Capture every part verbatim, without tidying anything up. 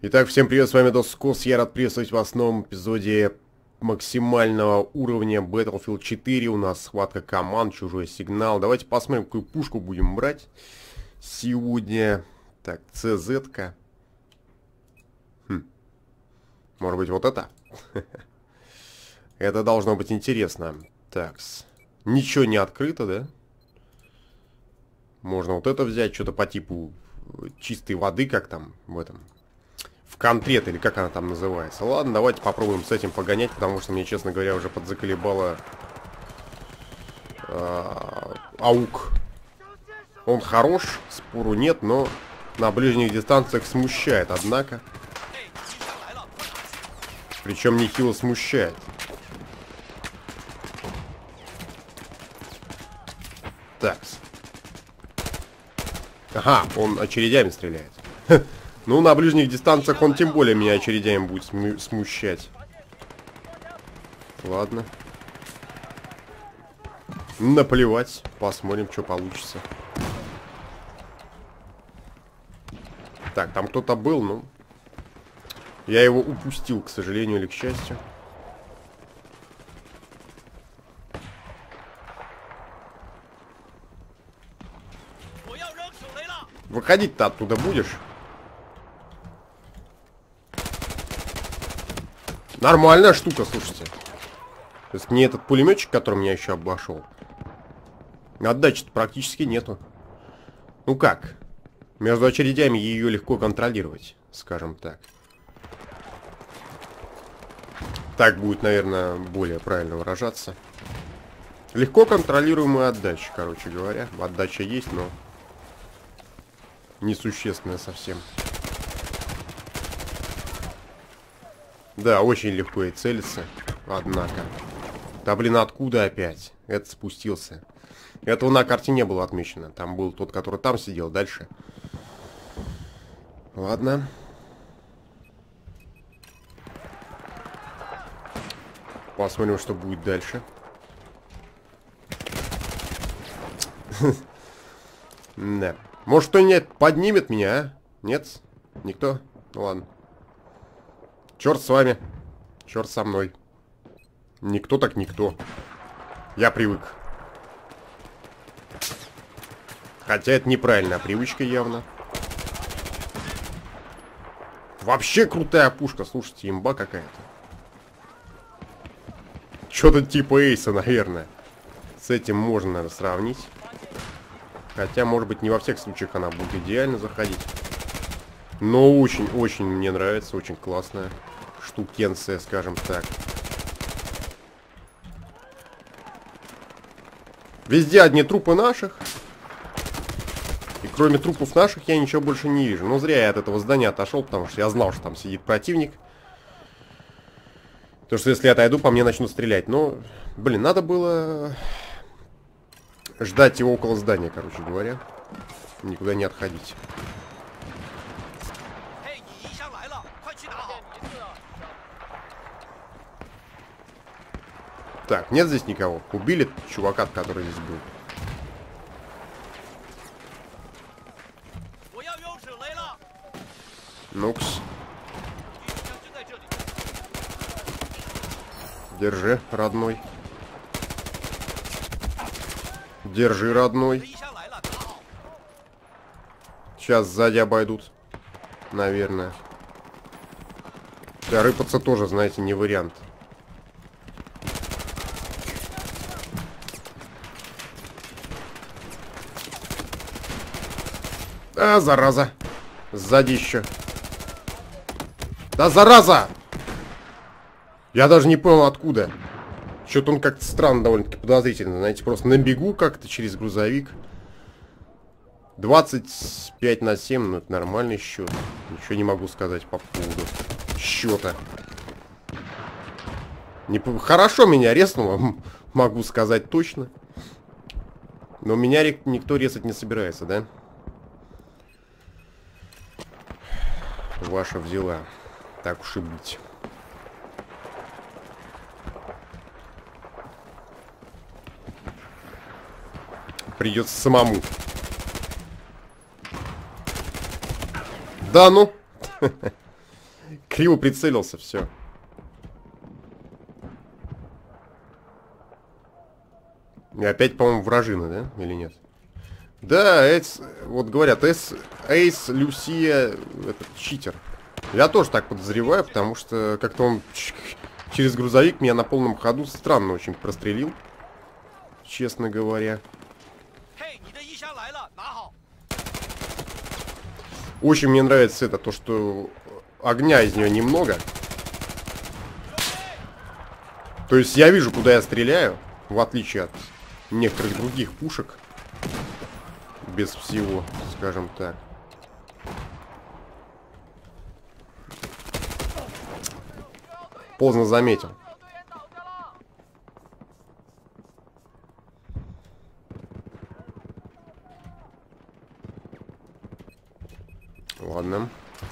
Итак, всем привет, с вами Доскос. Я рад приветствовать вас в новом эпизоде максимального уровня Battlefield четыре. У нас схватка команд, чужой сигнал. Давайте посмотрим, какую пушку будем брать сегодня. Так, цэ зет-ка. Хм. Может быть, вот это? Это должно быть интересно. Так, ничего не открыто, да? Можно вот это взять, что-то по типу чистой воды, как там в этом... В контрет, или как она там называется. Ладно, давайте попробуем с этим погонять, потому что мне, честно говоря, уже подзаколебало э, аук. Он хорош, спору нет, но на ближних дистанциях смущает, однако. Причем нехило смущает. Так. Ага, он очередями стреляет. Ну, на ближних дистанциях он тем более меня очередями будет сму смущать. Ладно. Наплевать. Посмотрим, что получится. Так, там кто-то был, но... Я его упустил, к сожалению или к счастью. Выходить-то оттуда будешь? Нормальная штука, слушайте. То есть не этот пулеметчик, который меня еще обошел. Отдачи-то практически нету. Ну как? Между очередями ее легко контролировать, скажем так. Так будет, наверное, более правильно выражаться. Легко контролируемая отдача, короче говоря. Отдача есть, но несущественная совсем. Да, очень легко и целиться, однако. Да блин, откуда опять? Это спустился. Этого на карте не было отмечено. Там был тот, который там сидел, дальше. Ладно. Посмотрим, что будет дальше. Да. Может, кто-нибудь поднимет меня, а? Нет? Никто? Ну ладно. Черт с вами. Черт со мной. Никто так никто. Я привык. Хотя это неправильная привычка явно. Вообще крутая пушка. Слушайте, имба какая-то. Что-то типа эйса, наверное. С этим можно, наверное, сравнить. Хотя, может быть, не во всех случаях она будет идеально заходить. Но очень-очень мне нравится. Очень классная штукенция, скажем так. Везде одни трупы наших. И кроме трупов наших я ничего больше не вижу. Но зря я от этого здания отошел, потому что я знал, что там сидит противник. То, что если я отойду, по мне начнут стрелять. Но, блин, надо было ждать его около здания, короче говоря. Никуда не отходить. Так, нет здесь никого. Убили чувака, который здесь был. Ну-кс. Держи, родной. Держи, родной. Сейчас сзади обойдут. Наверное. Да, рыпаться тоже, знаете, не вариант. А, зараза. Сзади еще. Да, зараза! Я даже не понял, откуда. Что-то он как-то странно, довольно-таки подозрительно. Знаете, просто на бегу как-то через грузовик. двадцать пять на семь, ну это нормальный счет. Ничего не могу сказать по поводу счета. Не... Хорошо меня резнуло, могу сказать точно. Но меня никто резать не собирается, да? Ваша взяла. Так уж и быть. Придется самому. Да ну. Криво прицелился, все. И опять, по-моему, вражина, да? Или нет? Да, Эйс, вот говорят, Эйс, Эйс Люсия, этот читер. Я тоже так подозреваю, потому что как-то он через грузовик меня на полном ходу странно очень прострелил. Честно говоря. Очень мне нравится это, то, что огня из нее немного. То есть я вижу, куда я стреляю, в отличие от некоторых других пушек. Без всего, скажем так. Поздно заметил. Ладно.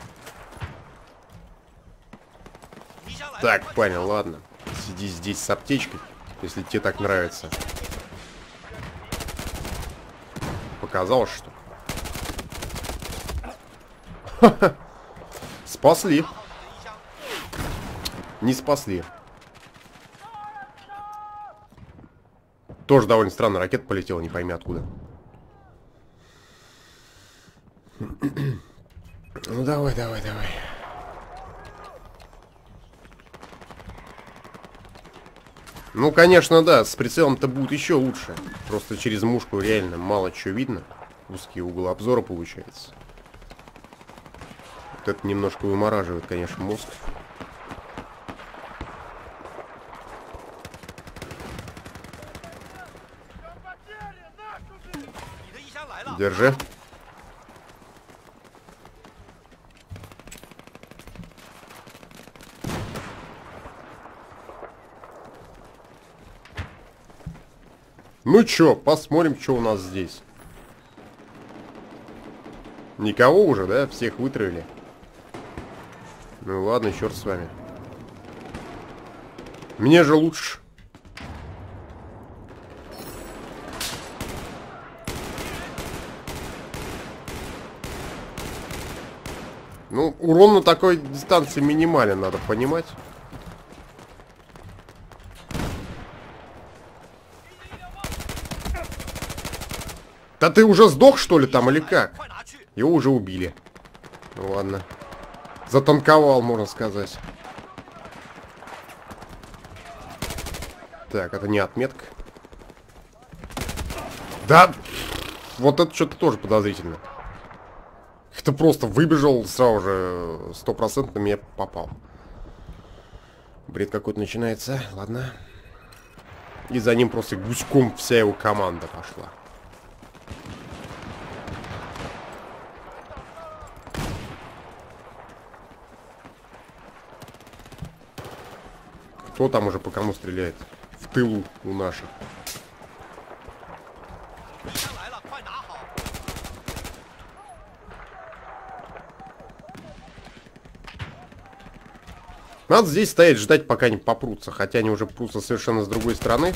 Так, понял, ладно. Сиди здесь с аптечкой, если тебе так нравится. Показалось, что... Ха-ха. Спасли. Не спасли. Тоже довольно странно, ракета полетела, не пойми откуда. Ну давай, давай, давай. Ну, конечно, да, с прицелом-то будет еще лучше. Просто через мушку реально мало чего видно. Узкий угол обзора получается. Вот это немножко вымораживает, конечно, мозг. Держи. Ну чё, посмотрим, что у нас здесь. Никого уже, да? Всех вытравили. Ну ладно, черт с вами. Мне же лучше. Ну, урон на такой дистанции минимален, надо понимать. Да ты уже сдох, что ли, там, или как? Его уже убили. Ну ладно. Затанковал, можно сказать. Так, это не отметка. Да! Вот это что-то тоже подозрительно. Это просто выбежал сразу же, стопроцентно меня попал. Бред какой-то начинается. Ладно. И за ним просто гуськом вся его команда пошла. Кто там уже по кому стреляет? В тылу у наших. Надо здесь стоять, ждать, пока не попрутся. Хотя они уже прутся совершенно с другой стороны.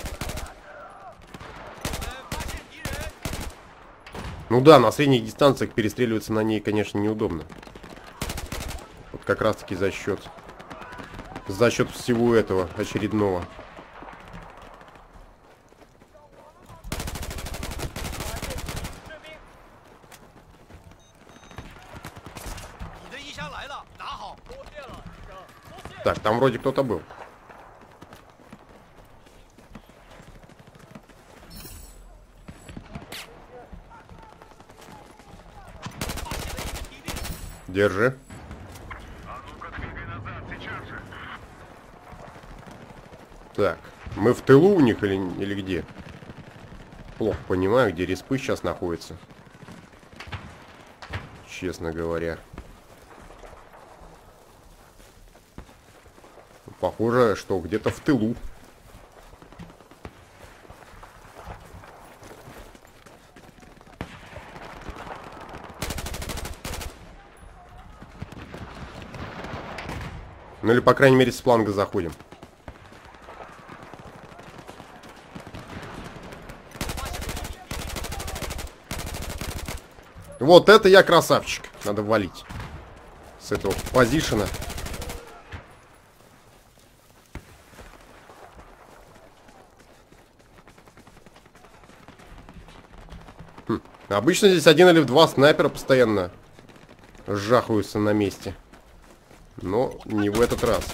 Ну да, на средних дистанциях перестреливаться на ней, конечно, неудобно. Вот как раз таки за счет... За счет всего этого очередного. Так, там вроде кто-то был. Держи. Так, мы в тылу у них или, или где? Плохо понимаю, где респы сейчас находятся. Честно говоря. Похоже, что где-то в тылу. Ну или, по крайней мере, с фланга заходим. Вот это я красавчик. Надо валить с этого позишена. Обычно здесь один или два снайпера постоянно жахаются на месте. Но не в этот раз.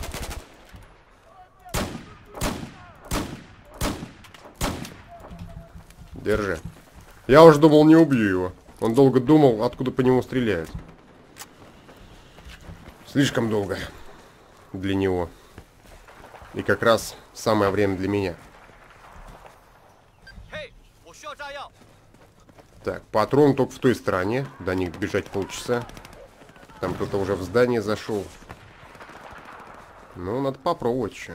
Держи. Я уже думал, не убью его. Он долго думал, откуда по нему стреляют. Слишком долго для него. И как раз самое время для меня. Так, патрон только в той стороне. До них бежать полчаса. Там кто-то уже в здание зашел. Ну, надо попробовать еще.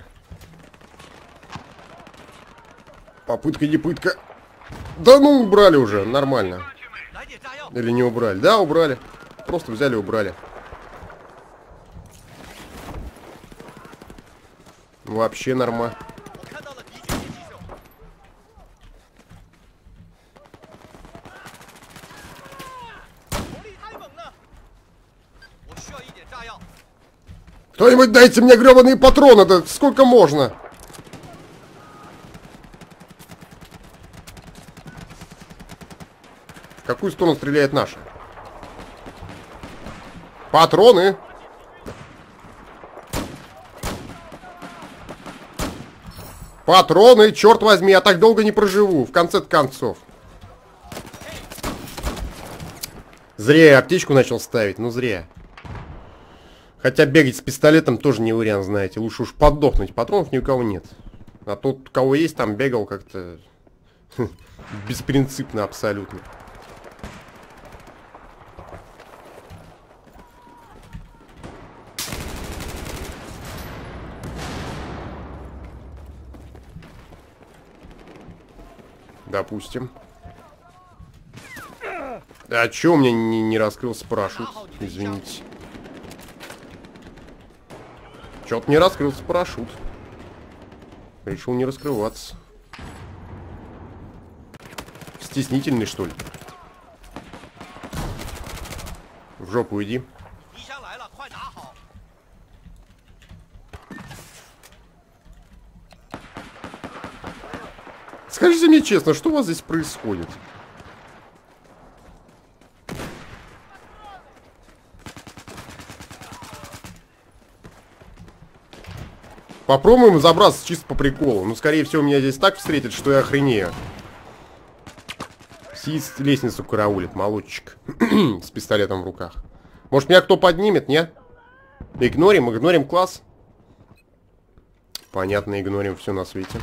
Попытка, не пытка. Да ну, убрали уже, нормально. Или не убрали? Да, убрали. Просто взяли и убрали. Вообще норма. Кто-нибудь дайте мне гребаные патроны, да сколько можно? В какую сторону стреляет наша? Патроны! Патроны, черт возьми, я так долго не проживу, в конце концов. Зря я аптечку начал ставить, ну зря. Хотя бегать с пистолетом тоже не вариант, знаете. Лучше уж подохнуть, патронов ни у кого нет. А тот, у кого есть, там бегал как-то беспринципно абсолютно. Допустим. А чё у меня не, не раскрылся парашют? Извините. Чё-то не раскрылся парашют. Решил не раскрываться. Стеснительный, что ли? В жопу иди. Скажите мне честно, что у вас здесь происходит? Попробуем забраться чисто по приколу. Ну, скорее всего, меня здесь так встретят, что я охренею. Сидит, лестницу караулит, молодчик. С пистолетом в руках. Может, меня кто поднимет, не? Игнорим, игнорим класс. Понятно, игнорим все на свете.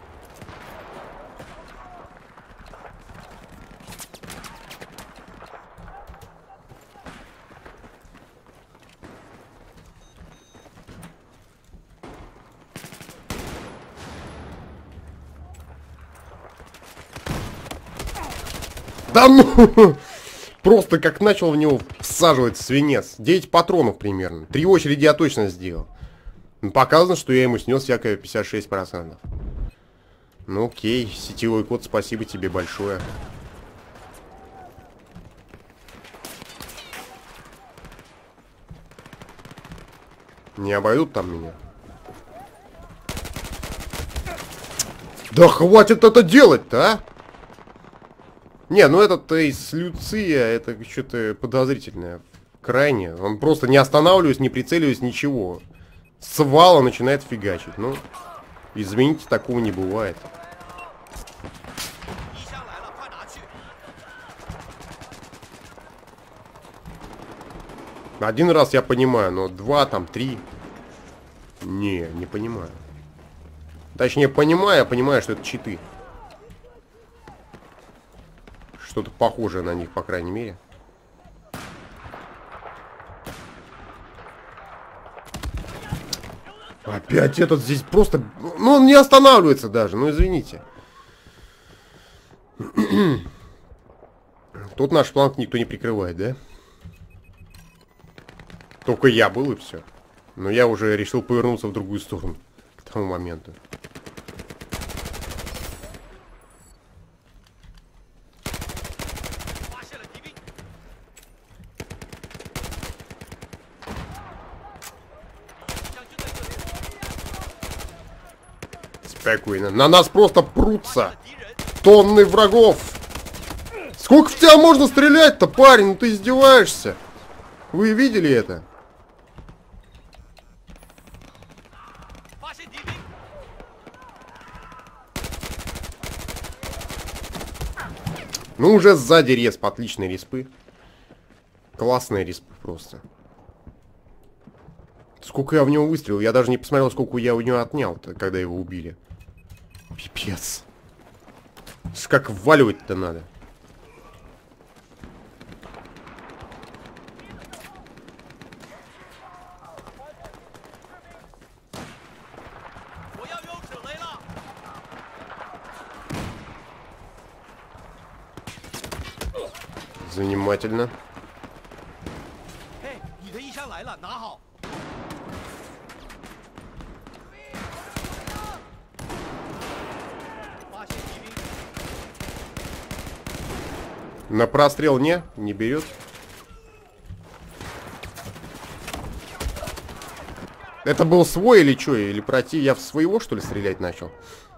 Да ну! Просто как начал в него всаживать свинец. девять патронов примерно. Три очереди я точно сделал. Показано, что я ему снес всякое пятьдесят шесть процентов. Ну окей, сетевой код, спасибо тебе большое. Не обойдут там меня? Да хватит это делать-то, а! Не, ну этот из Люция, это что-то подозрительное. Крайне. Он просто не останавливаясь, не прицеливаясь, ничего. С вала начинает фигачить. Ну, извините, такого не бывает. Один раз я понимаю, но два, там, три. Не, не понимаю. Точнее, понимаю, я понимаю, что это читы. Что-то похожее на них, по крайней мере. Опять этот здесь просто... Ну, он не останавливается даже, ну, извините. Тут наш фланг никто не прикрывает, да? Только я был, и все. Но я уже решил повернуться в другую сторону к тому моменту. Спокойно. На нас просто прутся тонны врагов. Сколько в тебя можно стрелять-то, парень? Ну ты издеваешься. Вы видели это? Ну уже сзади респ, отличные респы. Классные респы просто. Сколько я в него выстрелил? Я даже не посмотрел, сколько я у него отнял, когда его убили. Пипец. Как вваливать-то надо. Занимательно. На прострел не, не берет. Это был свой или что? Или против? Я в своего, что ли, стрелять начал?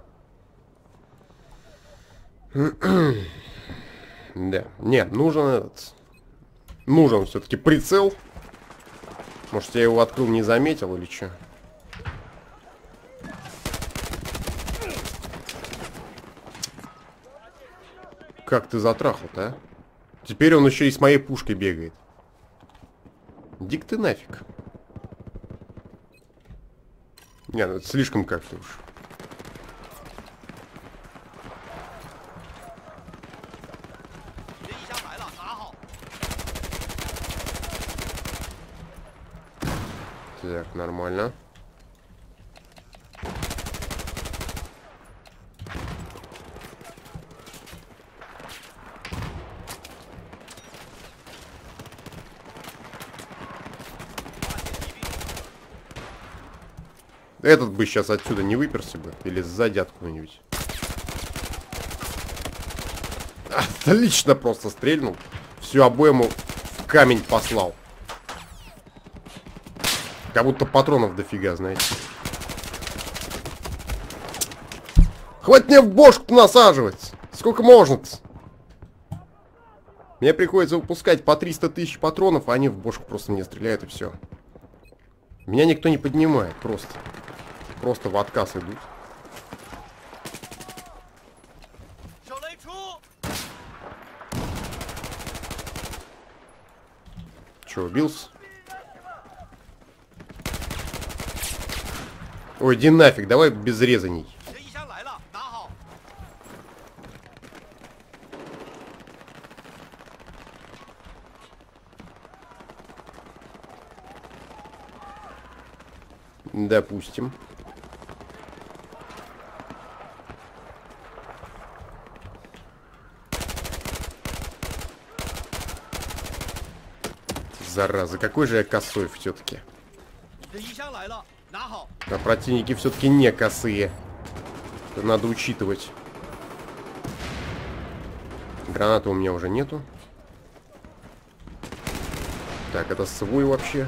Да. Не, нужен этот. Нужен все-таки прицел. Может, я его открыл, не заметил или что? Как ты затрахал-то, а? Теперь он еще и с моей пушкой бегает. Дик ты нафиг. Не, ну это слишком как-то уж. Так, нормально. Этот бы сейчас отсюда не выперся бы. Или сзади откуда-нибудь. Отлично просто стрельнул. Всю обойму в камень послал. Как будто патронов дофига, знаете. Хватит мне в бошку насаживать. Сколько можно-то? Мне приходится выпускать по триста тысяч патронов, а они в бошку просто мне стреляют и все. Меня никто не поднимает, просто. Просто в отказ идут. Че, убился? Ой, иди нафиг, давай без резаний. Допустим. Зараза, какой же я косой все-таки. А противники все-таки не косые. Это надо учитывать. Гранаты у меня уже нету. Так, это свой вообще.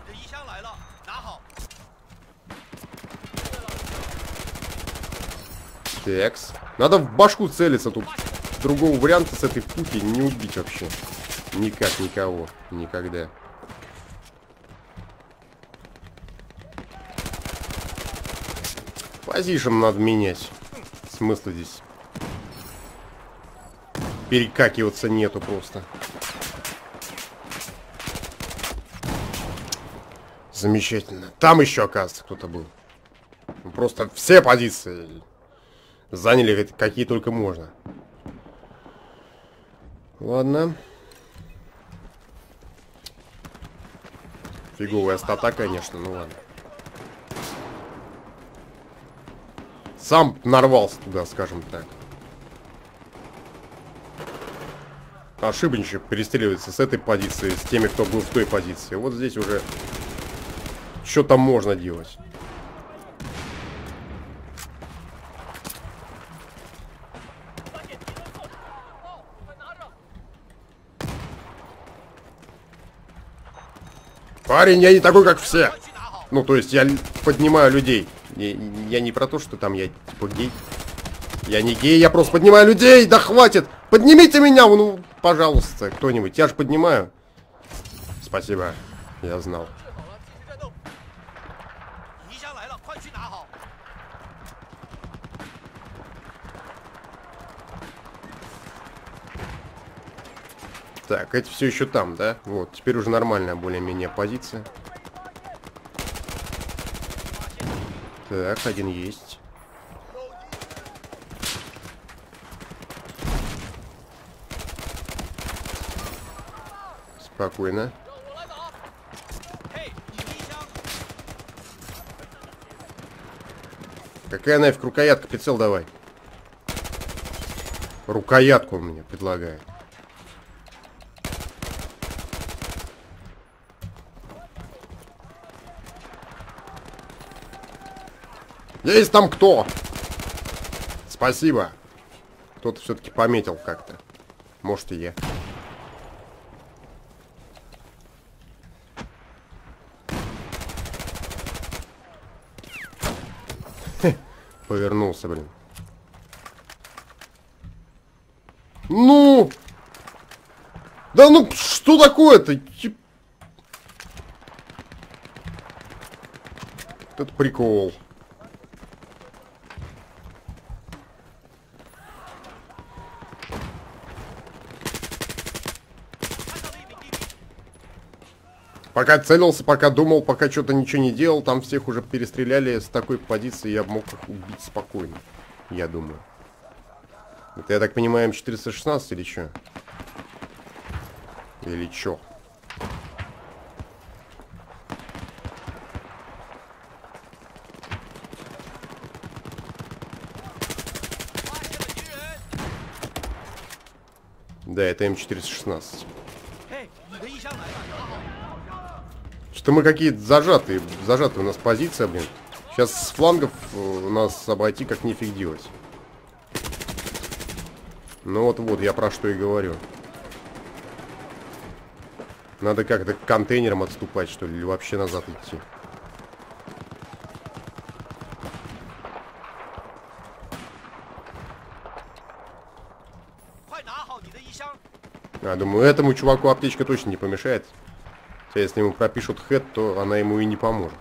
Текс. Надо в башку целиться. Тут другого варианта с этой пуки не убить вообще. Никак никого. Никогда. Позишн надо менять. Смысла здесь перекакиваться нету просто. Замечательно. Там еще, оказывается, кто-то был. Просто все позиции заняли, какие только можно. Ладно. Фиговая стата, конечно, ну ладно. Сам нарвался туда, скажем так. Ошибочно перестреливается с этой позиции, с теми, кто был в той позиции. Вот здесь уже что там можно делать. Парень, я не такой, как все. Ну, то есть я поднимаю людей. Я, я не про то, что там я типа гей. Я не гей, я просто поднимаю людей. Да хватит! Поднимите меня! Ну, пожалуйста, кто-нибудь. Я же поднимаю. Спасибо. Я знал. Так, эти все еще там, да? Вот, теперь уже нормальная более-менее позиция. Так, один есть. Спокойно. Какая нафиг рукоятка? Прицел давай. Рукоятку он мне предлагает. Есть там кто? Спасибо. Кто-то все-таки пометил как-то. Может, и я. Повернулся, блин. Ну! Да ну, что такое-то? Это прикол. Пока целился, пока думал, пока что-то ничего не делал, там всех уже перестреляли. С такой позиции я мог их убить спокойно, я думаю. Это, я так понимаю, эм четыреста шестнадцать или что? Или что? Да, это эм четыреста шестнадцать. Что мы какие-то зажатые. Зажатые у нас позиция, блин. Сейчас с флангов у нас обойти как нифиг делать. Ну вот-вот, я про что и говорю. Надо как-то к контейнерам отступать, что ли, или вообще назад идти. А, думаю, этому чуваку аптечка точно не помешает. Хотя если ему пропишут хэт, то она ему и не поможет.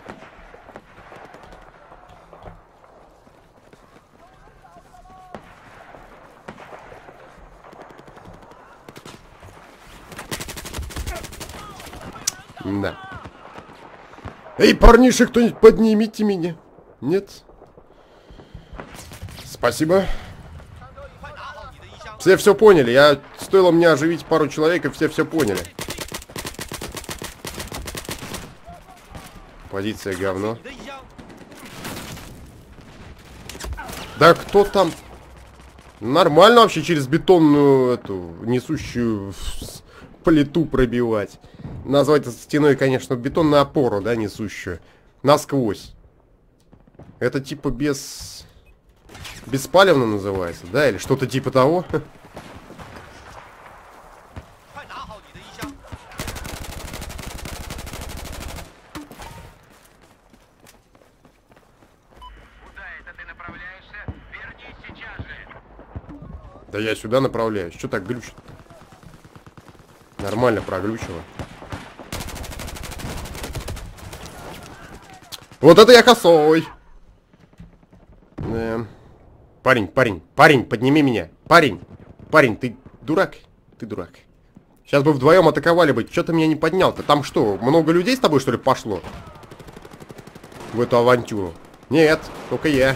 Да. Эй, парниши, кто-нибудь поднимите меня. Нет? Спасибо. Все все поняли. Я стоило мне оживить пару человек, и все все поняли. Позиция говно. Да кто там? Нормально вообще через бетонную эту несущую плиту пробивать. Назвать это стеной, конечно, бетонную опору, да, несущую. Насквозь. Это типа без... Беспалевно называется, да? Или что-то типа того? Да я сюда направляюсь. Что так глючит-то? Нормально проглючило. Вот это я косой. Да. Парень, парень, парень, подними меня. Парень, парень, ты дурак? Ты дурак. Сейчас бы вдвоем атаковали бы. Что ты меня не поднял-то? Там что, много людей с тобой, что ли, пошло? В эту авантюру. Нет, только я.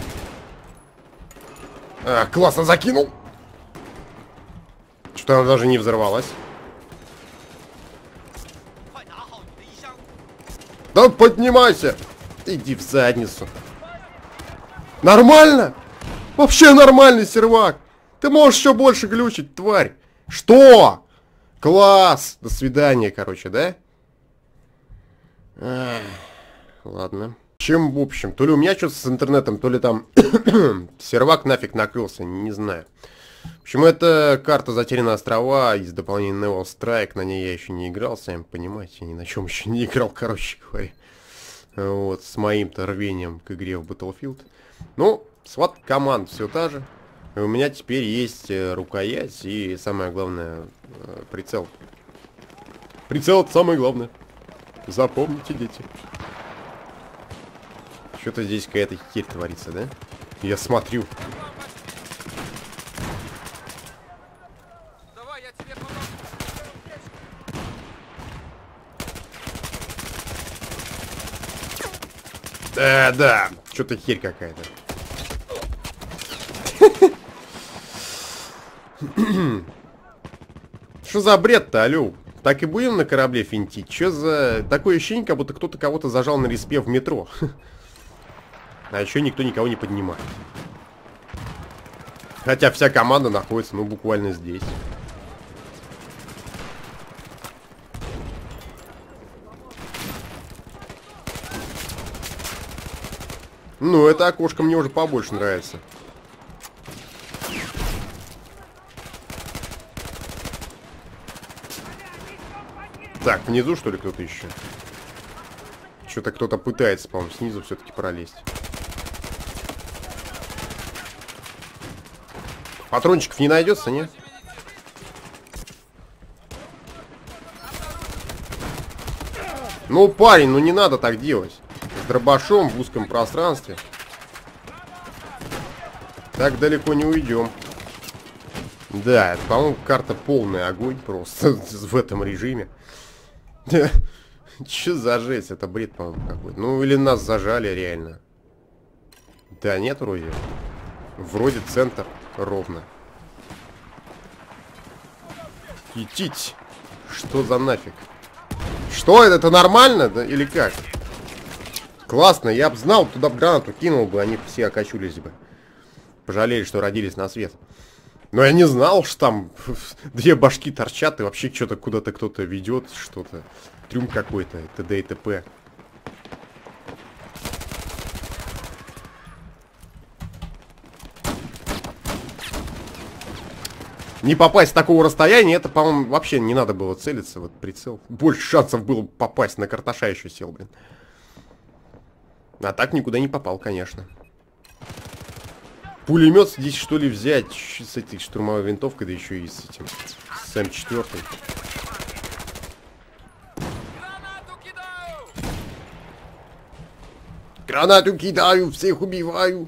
А, классно закинул. Что-то она даже не взорвалась. Да поднимайся! Иди в задницу. Нормально? Вообще нормальный сервак. Ты можешь еще больше глючить, тварь. Что? Класс. До свидания, короче, да? Ах, ладно. Чем, в общем, то ли у меня что-то с интернетом, то ли там сервак нафиг накрылся, не знаю. В общем, это карта «Затерянные острова» из дополнения Naval Strike. На ней я еще не играл, сами понимаете, ни на чем еще не играл, короче говоря. Вот, с моим-то рвением к игре в Battlefield. Ну, Сват команд все та же. И у меня теперь есть рукоять и, самое главное, прицел. Прицел — это самое главное. Запомните, дети. Что-то здесь какая-то херь творится, да? Я смотрю. Давай, я тебе помогу. Да, да. Что-то херь какая-то. Что за бред-то, алё? Так и будем на корабле финтить? Что за... Такое ощущение, как будто кто-то кого-то зажал на респе в метро. А еще никто никого не поднимает. Хотя вся команда находится, ну, буквально здесь. Ну, это окошко мне уже побольше нравится. Так, внизу, что ли, кто-то еще? Что-то кто-то пытается, по-моему, снизу все-таки пролезть. Патрончиков не найдется, не? Ну, парень, ну не надо так делать. С дробашом в узком пространстве. Так далеко не уйдем. Да, это, по-моему, карта полный огонь просто в этом режиме. Че за жесть? Это бред, по-моему, какой-то. Ну, или нас зажали реально. Да нет, вроде. Вроде центр ровно. Идите. Что за нафиг? Что это? Это нормально? Да? Или как? Классно, я бы знал, туда бы гранату кинул бы, они все окочулись бы. Пожалели, что родились на свет. Но я не знал, что там две башки торчат, и вообще что-то куда-то кто-то ведет, что-то. Трюм какой-то, т.д. и т.п. Не попасть с такого расстояния, это, по-моему, вообще не надо было целиться, вот прицел. Больше шансов было попасть, на карташа еще сел, блин. А так никуда не попал, конечно. Пулемет здесь, что ли, взять с этой штурмовой винтовкой, да еще и с этим, с эм четыре. Гранату кидаю! Гранату кидаю, всех убиваю.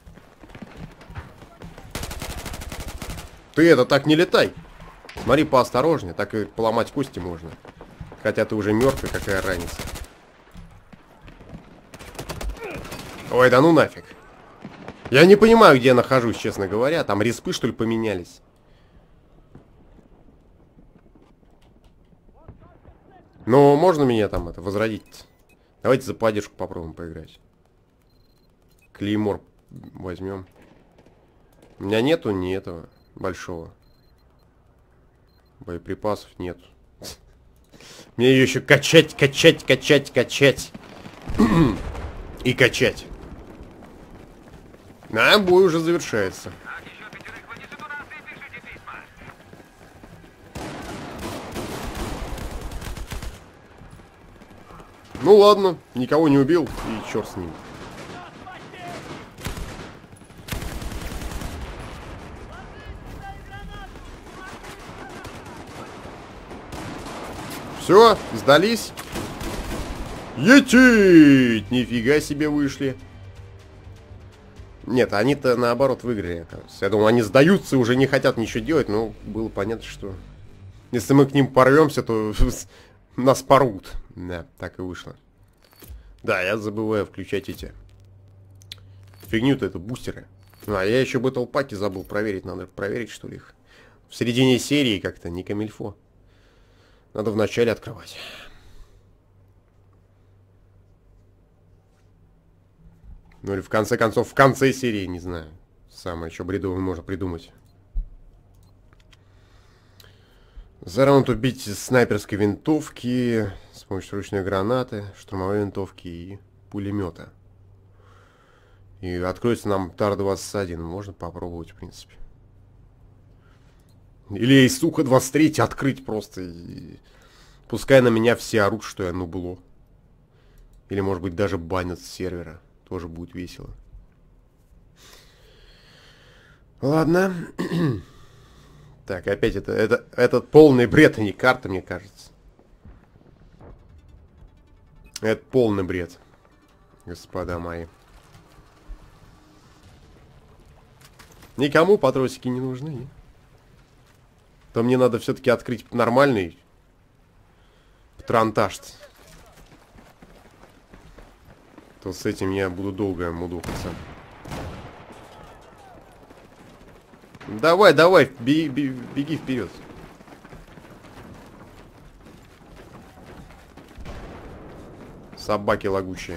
Ты это, так не летай. Смотри поосторожнее, так и поломать кости можно. Хотя ты уже мертвый, какая разница. Ой, да ну нафиг. Я не понимаю, где я нахожусь, честно говоря. Там респы, что ли, поменялись? Ну, можно меня там это возродить? Давайте за поддержку попробуем поиграть. Клеймор возьмем. У меня нету ни этого большого. Боеприпасов нет. Мне ее еще качать, качать, качать, качать. И качать. А, бой уже завершается. Ну ладно, никого не убил, и черт с ним. Все, сдались. Етить! Нифига себе вышли. Нет, они-то наоборот выиграли. Я думал, они сдаются и уже не хотят ничего делать, но было понятно, что если мы к ним порвемся, то нас порвут. Да, так и вышло. Да, я забываю включать эти фигню-то, это бустеры. А, я еще Battle Pack забыл проверить. Надо проверить, что ли, их. В середине серии как-то не камильфо. Надо вначале открывать. Ну или в конце концов, в конце серии, не знаю. Самое еще бредовое можно придумать. За раунд убить из снайперской винтовки, с помощью ручной гранаты, штурмовой винтовки и пулемета. И откроется нам Тар двадцать один. Можно попробовать, в принципе. Или сука двадцать три открыть просто. И... Пускай на меня все орут, что я нубло. Или может быть даже банят с сервера. Тоже будет весело. Ладно. Так, опять это, это, этот полный бред, а не карта, мне кажется. Это полный бред, господа мои. Никому патросики не нужны. То мне надо все-таки открыть нормальный патронтаж. То с этим я буду долго мудохаться. Давай, давай, беги, беги, беги вперед. Собаки лагучие.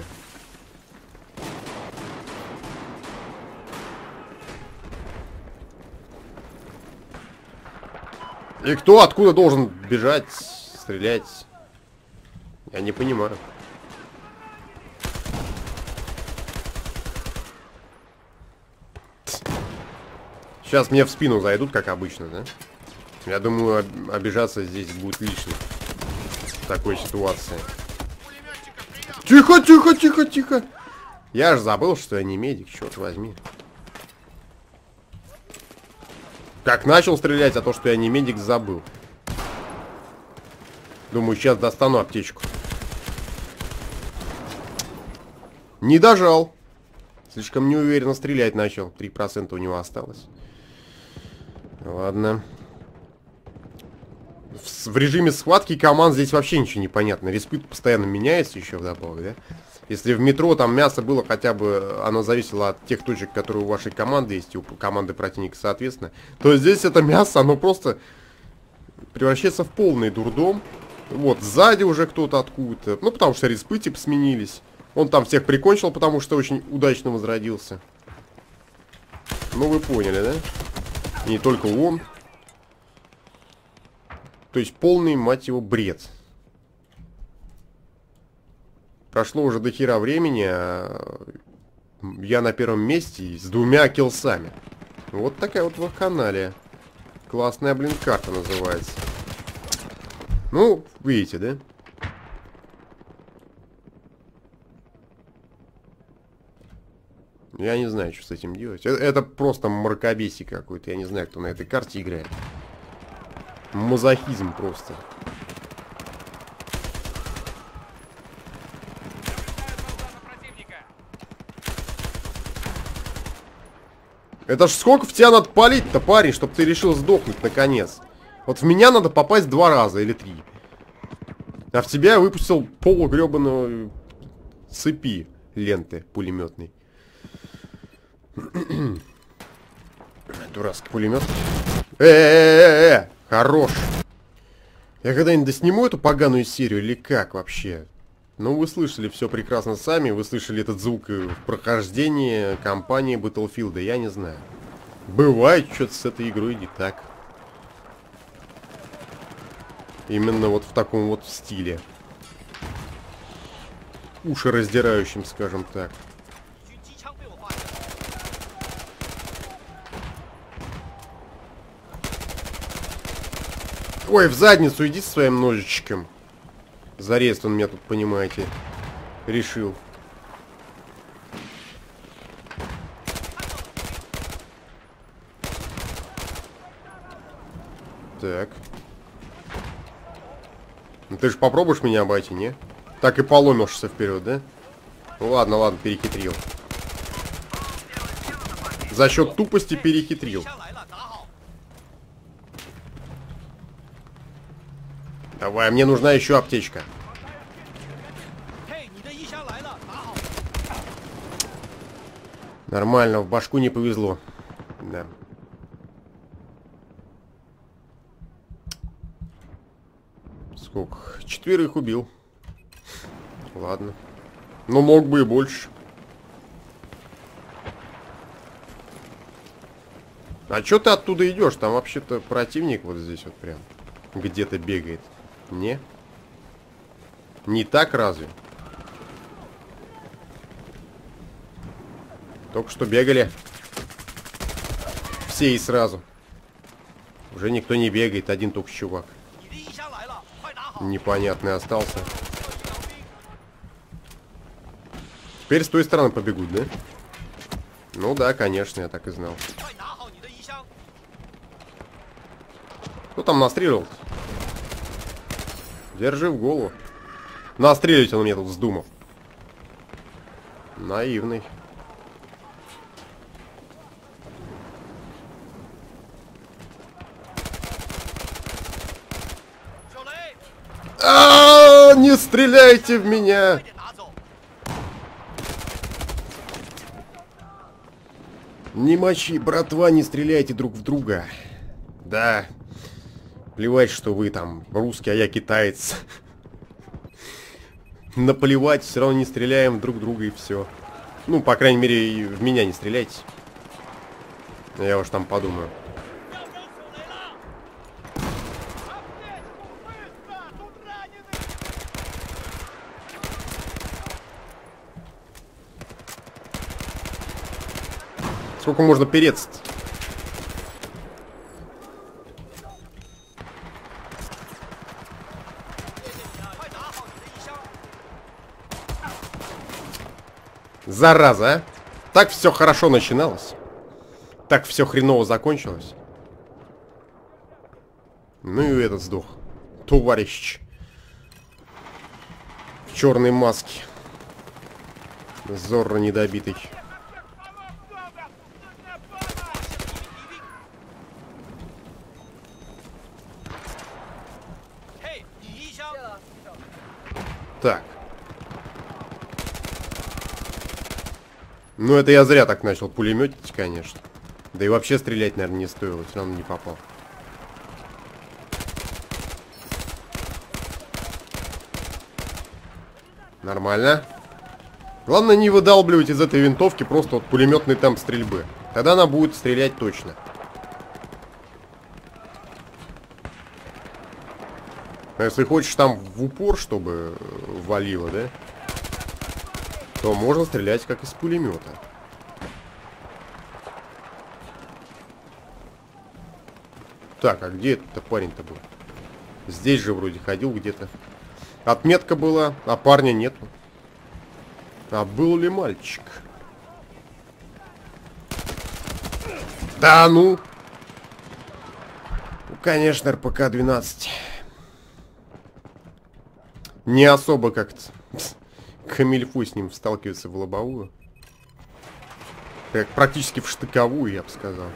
И кто откуда должен бежать, стрелять? Я не понимаю. Сейчас мне в спину зайдут, как обычно, да? Я думаю, об обижаться здесь будет лишним. В такой ситуации. Тихо, тихо, тихо, тихо. Я же забыл, что я не медик, черт возьми. Как начал стрелять, а то, что я не медик, забыл. Думаю, сейчас достану аптечку. Не дожал. Слишком неуверенно стрелять начал. три процента у него осталось. Ладно. В, в режиме схватки команд здесь вообще ничего не понятно. Респит постоянно меняется еще вдобавок, да? Если в метро там мясо было хотя бы, оно зависело от тех точек, которые у вашей команды есть, и у команды противника соответственно, то здесь это мясо, оно просто превращается в полный дурдом. Вот, сзади уже кто-то откуда-то. Ну, потому что респы типа сменились. Он там всех прикончил, потому что очень удачно возродился. Ну, вы поняли, да? И не только он. То есть полный, мать его, бред. Прошло уже до хера времени, а я на первом месте с двумя киллсами. Вот такая вот вакханалия. Классная, блин, карта называется. Ну, видите, да? Я не знаю, что с этим делать. Это, это просто мракобесие какой-то. Я не знаю, кто на этой карте играет. Мазохизм просто. Это ж сколько в тебя надо палить-то, парень, чтобы ты решил сдохнуть наконец. Вот в меня надо попасть два раза или три. А в тебя я выпустил полугребаного цепи ленты пулеметной. Дурацкий пулемет. Э-э-э-э! Хорош! Я когда-нибудь досниму эту поганую серию или как вообще? Ну, вы слышали все прекрасно сами. Вы слышали этот звук в прохождении кампании Battlefield. Я не знаю. Бывает что-то с этой игрой не так. Именно вот в таком вот стиле. Ушераздирающим, скажем так. Ой, в задницу иди со своим ножичком. Зарез он меня тут, понимаете, решил. Так. Ну ты же попробуешь меня обойти, не? Так и поломишься вперед, да? Ну ладно, ладно, перехитрил. За счет тупости перехитрил. Давай, мне нужна еще аптечка. Нормально, в башку не повезло. Да. Сколько? Четверых убил. Ладно. Но мог бы и больше. А чё ты оттуда идешь? Там вообще-то противник вот здесь вот прям где-то бегает. Не? Не так разве? Только что бегали. Все и сразу. Уже никто не бегает, один только чувак. Непонятный остался. Теперь с той стороны побегут, да? Ну да, конечно, я так и знал. Кто там настреливал? Держи в голову. Настреливать он мне тут вздумал. Наивный. А, не стреляйте в меня! Не мочи, братва, не стреляйте друг в друга. Да. Плевать, что вы там русский, а я китаец. Наплевать, все равно не стреляем друг в друга и все. Ну, по крайней мере, в меня не стреляйте. Я уж там подумаю. Сколько можно переться-то? Зараза, а? Так все хорошо начиналось. Так все хреново закончилось. Ну и этот сдох. Товарищ. В черной маске. Зорро недобитый. Так. Ну, это я зря так начал пулеметить, конечно. Да и вообще стрелять, наверное, не стоило. Все равно не попал. Нормально. Главное, не выдалбливать из этой винтовки просто вот пулеметный темп стрельбы. Тогда она будет стрелять точно. А если хочешь там в упор, чтобы валило, да? То можно стрелять как из пулемета. Так, а где этот парень-то был? Здесь же вроде ходил где-то. Отметка была, а парня нету. А был ли мальчик? Да ну! Ну, конечно, эр пэ ка двенадцать. Не особо как-то камильфу с ним сталкивается в лобовую. Как практически в штыковую, я бы сказал.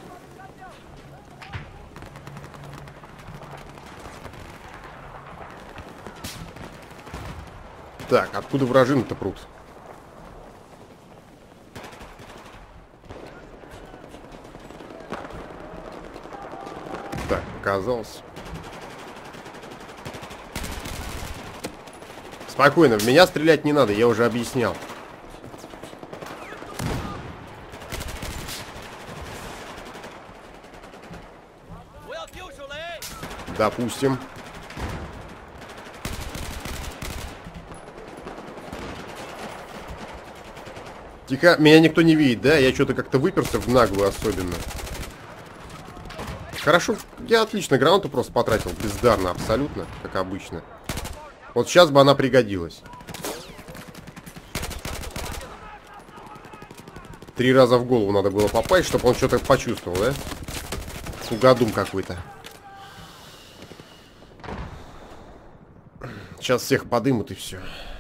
Так, откуда вражины-то прут? Так, показалось. Спокойно, в меня стрелять не надо, я уже объяснял. Допустим. Тихо, меня никто не видит, да? Я что-то как-то выперся в наглую особенно. Хорошо, я отлично гранату просто потратил, бездарно абсолютно, как обычно. Вот сейчас бы она пригодилась. Три раза в голову надо было попасть, чтобы он что-то почувствовал, да? Тугодум какой-то. Сейчас всех подымут и все.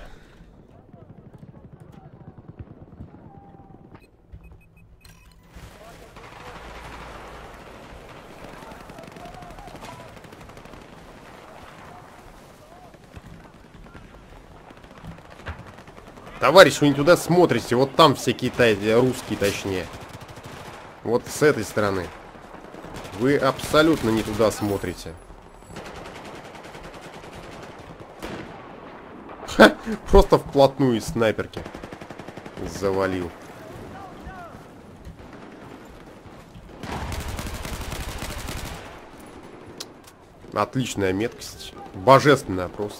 Товарищ, вы не туда смотрите. Вот там все китайцы, русские точнее. Вот с этой стороны. Вы абсолютно не туда смотрите. Ха, просто вплотную из снайперки завалил. Отличная меткость. Божественная просто.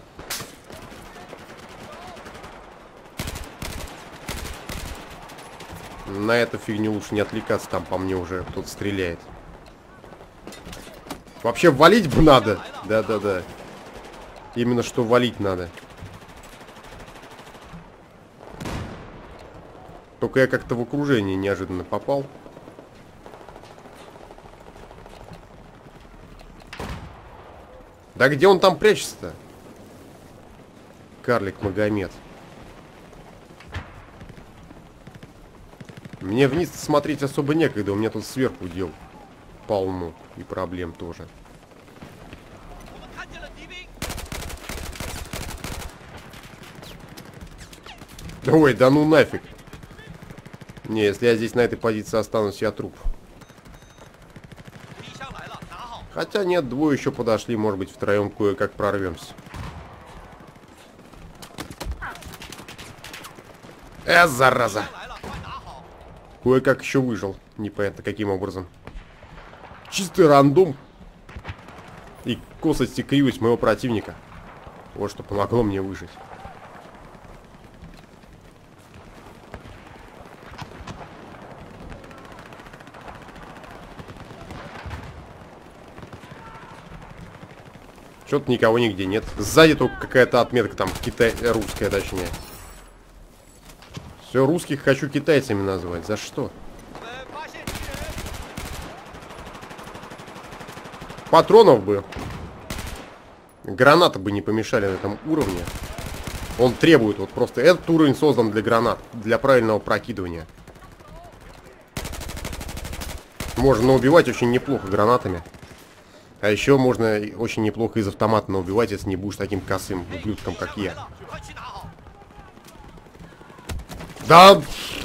На эту фигню лучше не отвлекаться, там по мне уже кто-то стреляет. Вообще валить бы надо. Да-да-да. Именно что валить надо. Только я как-то в окружение неожиданно попал. Да где он там прячется-то? Карлик Магомед. Мне вниз смотреть особо некогда. У меня тут сверху дел полно. И проблем тоже. Ой, да ну нафиг. Не, если я здесь на этой позиции останусь, я труп. Хотя нет, двое еще подошли. Может быть, втроем кое-как прорвемся. Э, зараза. Кое-как еще выжил. Непонятно каким образом. Чистый рандом. И косость и кривость моего противника. Вот что помогло мне выжить. Что-то никого нигде нет. Сзади только какая-то отметка там, Китай, русская точнее. Все, русских хочу китайцами назвать. За что? Патронов бы. Гранаты бы не помешали на этом уровне. Он требует, вот просто этот уровень создан для гранат, для правильного прокидывания. Можно убивать очень неплохо гранатами. А еще можно очень неплохо из автомата наубивать, если не будешь таким косым ублюдком, как я. Да!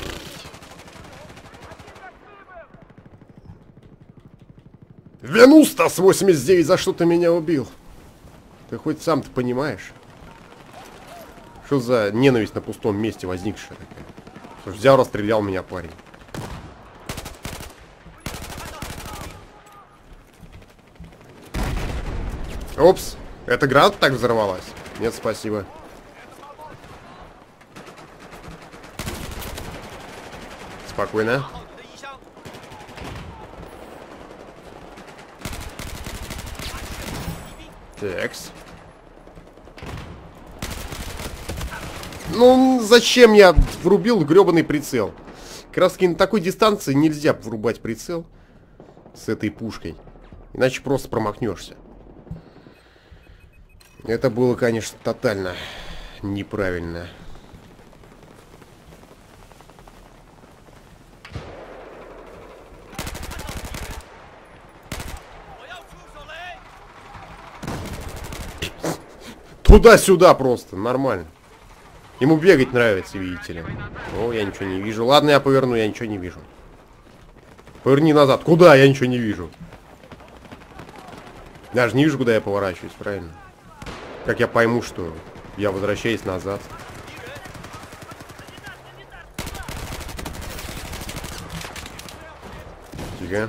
Венустас восемьдесят девять, за что ты меня убил? Ты хоть сам-то понимаешь? Что за ненависть на пустом месте возникшая такая? Что ж, взял, расстрелял меня парень. Опс, эта граната так взорвалась? Нет, спасибо. Спокойно. Такс. Ну, зачем я врубил гребаный прицел? Как раз таки на такой дистанции нельзя врубать прицел с этой пушкой. Иначе просто промахнешься. Это было, конечно, тотально неправильно. Туда-сюда просто, нормально. Ему бегать нравится, видите ли. О, я ничего не вижу. Ладно, я поверну, я ничего не вижу. Поверни назад. Куда? Я ничего не вижу. Даже не вижу, куда я поворачиваюсь, правильно? Как я пойму, что я возвращаюсь назад? Тихо.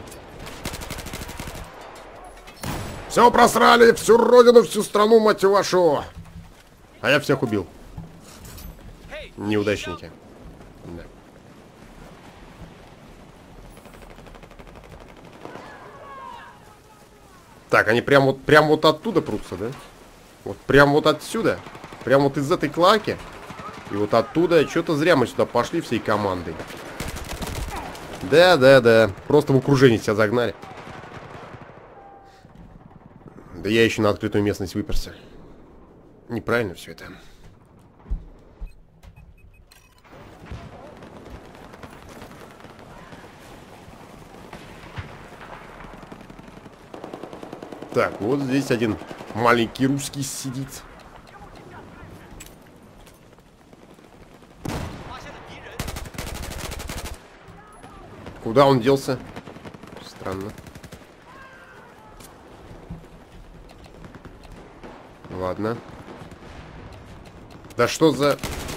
Все просрали, всю родину, всю страну, мать вашу. А я всех убил. Неудачники. Да. Так, они прям вот, прям вот оттуда прутся, да? Вот прям вот отсюда. Прям вот из этой клаки. И вот оттуда. Что-то зря мы сюда пошли всей командой. Да, да, да. Просто в окружении себя загнали. Да я еще на открытую местность выперся. Неправильно все это. Так, вот здесь один маленький русский сидит. Куда он делся? Странно. Ладно. Да что за...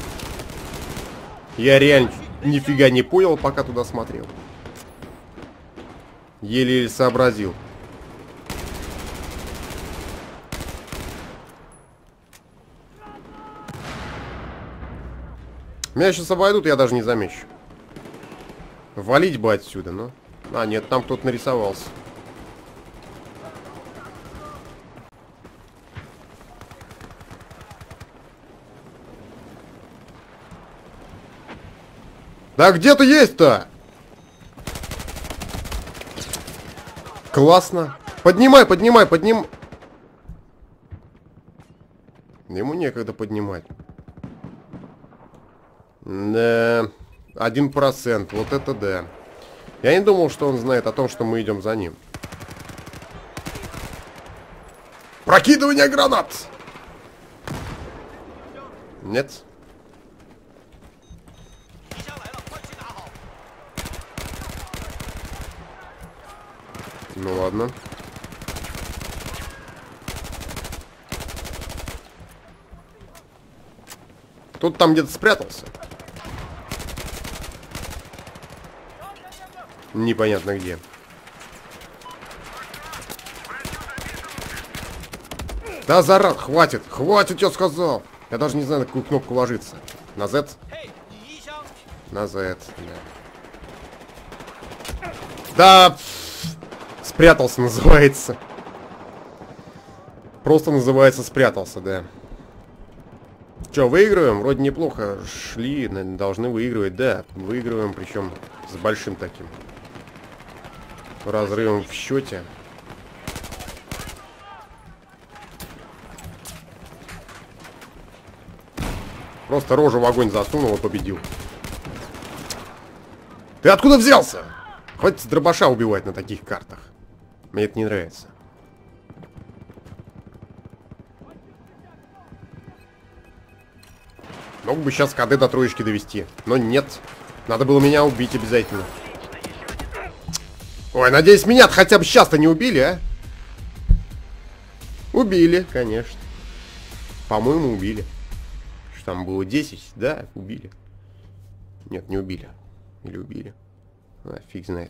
Я реально нифига не понял, пока туда смотрел. Еле-еле сообразил. Меня сейчас обойдут, я даже не замечу. Валить бы отсюда, но... А, нет, там кто-то нарисовался. Да где ты есть-то? Классно. Поднимай, поднимай, подним... Ему некогда поднимать. Да, один процент, вот это да. Я не думал, что он знает о том, что мы идем за ним. Прокидывание гранат! Нет. Ну ладно. Тут там где-то спрятался. Непонятно где. Да, зарад, хватит, хватит, я сказал. Я даже не знаю, на какую кнопку ложиться. На Z? На Z, да. Да, пфф, спрятался, называется. Просто называется спрятался, да. Че, выигрываем? Вроде неплохо шли, должны выигрывать, да. Выигрываем, причем с большим таким разрывом в счете. Просто рожу в огонь засунул и победил. Ты откуда взялся? Хоть с дробаша убивать на таких картах. Мне это не нравится. Мог бы сейчас КД до троечки довести. Но нет. Надо было меня убить обязательно. Ой, надеюсь, меня хотя бы сейчас-то не убили, а? Убили, конечно. По-моему, убили. Что там было десять? Да, убили. Нет, не убили. Или убили. А, фиг знает.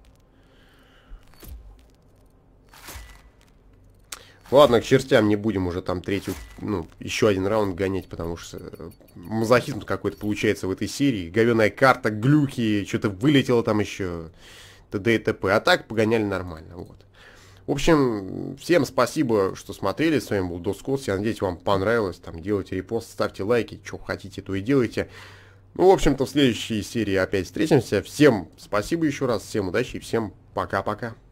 Ладно, к чертям, не будем уже там третью, ну, еще один раунд гонять, потому что мазохизм какой-то получается в этой серии. Говёная карта, глюки, что-то вылетело там еще, т.д. и т.п. А так погоняли нормально, вот. В общем, всем спасибо, что смотрели. С вами был Доскос. Я надеюсь, вам понравилось. Там делайте репост, ставьте лайки, что хотите, то и делайте. Ну, в общем-то, в следующей серии опять встретимся. Всем спасибо еще раз, всем удачи и всем пока-пока.